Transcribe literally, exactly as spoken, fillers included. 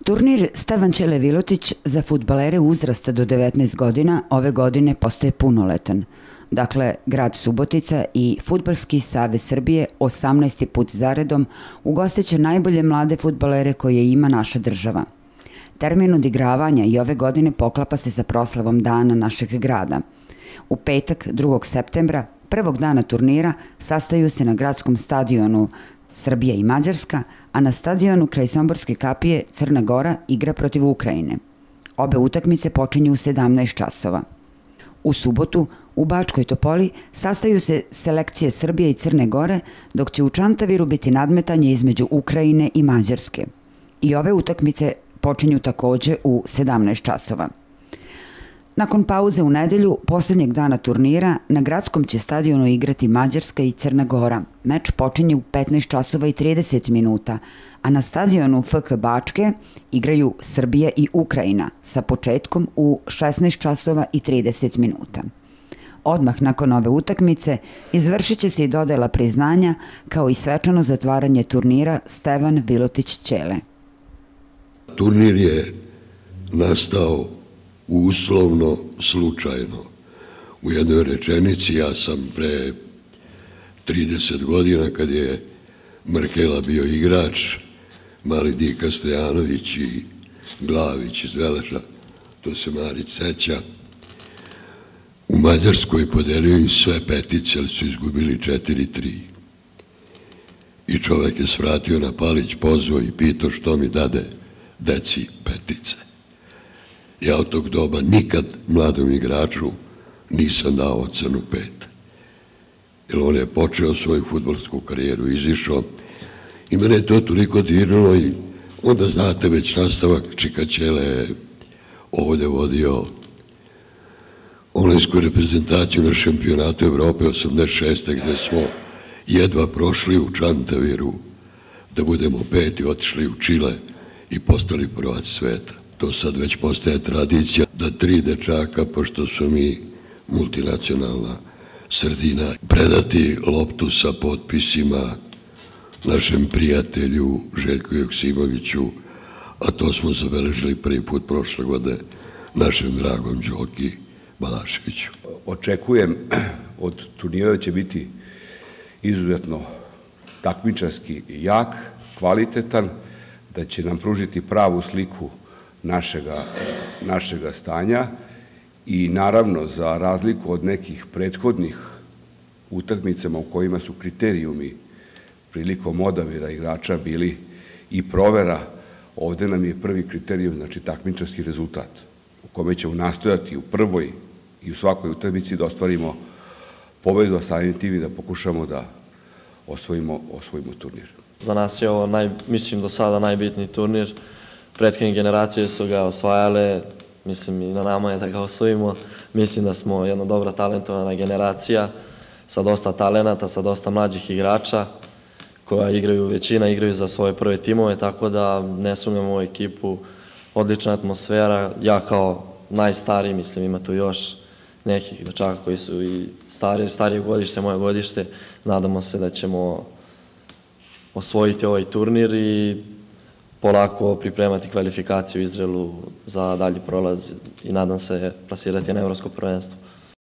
Turnir Stevan Ćele Vilotić za fudbalere uzrasta do devetnaest godina ove godine postaje punoletan. Dakle, grad Subotica i Fudbalski savez Srbije osamnaesti put zaredom ugostiće najbolje mlade fudbalere koje ima naša država. Termin odigravanja i ove godine poklapa se sa proslavom dana našeg grada. U petak, drugog septembra, prvog dana turnira, sastaju se na gradskom stadionu Srbija i Mađarska, a na stadionu kraj Somborske kapije Crna Gora igra protiv Ukrajine. Obe utakmice počinju u sedamnaest časova. U subotu u Bačkoj Topoli sastaju se selekcije Srbije i Crne Gore, dok će u Čantaviru biti nadmetanje između Ukrajine i Mađarske. I ove utakmice počinju takođe u sedamnaest časova. Nakon pauze u nedelju, posljednjeg dana turnira, na gradskom će stadionu igrati Mađarska i Crna Gora. Meč počinje u petnaest časova i trideset minuta, a na stadionu F K Bačke igraju Srbija i Ukrajina sa početkom u šesnaest časova i trideset minuta. Odmah nakon ove utakmice izvršit će se i dodela priznanja kao i svečano zatvaranje turnira Stevan Vilotić Ćele. Turnir je nastao uslovno, slučajno. U jednoj rečenici, ja sam pre trideset godina, kad je Mrkela bio igrač, mali Dika Stojanović i Glavić iz Veleža, to se Marić seća, u Mađarskoj podelio im sve petice, ali su izgubili četiri tri. I čovek je svratio na Palić, pozvao i pitao što mi dade deci petice. Ja od tog doba nikad mladom igraču nisam dao ocenu pet. Jer on je počeo svoju fudbalsku karijeru, izišao i mene je to toliko dirnulo i onda znate već nastavak. Čika Ćele je ovde vodio omladinsku reprezentaciju na šampionatu Evrope osamdeset šeste gde smo jedva prošli u Čantaviru da budemo peti, otišli u Čile i postali prvaci sveta. To sad već postaje tradicija da tri dečaka, pošto su mi multinacionalna sredina, predati loptu sa potpisima našem prijatelju Željku Joksimoviću, a to smo zabeležili prvi put prošle godine našem dragom Đoki Balaševiću. Očekujem od turnira da će biti izuzetno takmičarski jak, kvalitetan, da će nam pružiti pravu sliku našega, našega stanja i naravno za razliku od nekih prethodnih utakmicama u kojima su kriterijumi prilikom odabira igrača bili i provera, ovde nam je prvi kriterijum, znači takmičarski rezultat, u kome ćemo nastojati u prvoj i u svakoj utakmici da ostvarimo pobedu, a samim tim i da pokušamo da osvojimo, osvojimo turnir. Za nas je ovo, naj, mislim, do sada najbitniji turnir. Prethodne generacije su ga osvajale, mislim i na nama je da ga osvojimo. Mislim da smo jedna dobra talentovana generacija sa dosta talenata, sa dosta mlađih igrača koja igraju, većina igraju za svoje prve timove, tako da ne sumnjam u ovu ekipu. Odlična atmosfera, ja kao najstariji, mislim ima tu još nekih dečaka koji su i starije, starije godište, moje godište. Nadamo se da ćemo osvojiti ovaj turnir i polako pripremati kvalifikaciju u Izraelu za dalji prolaz i nadam se plasirati na evropsko prvenstvo.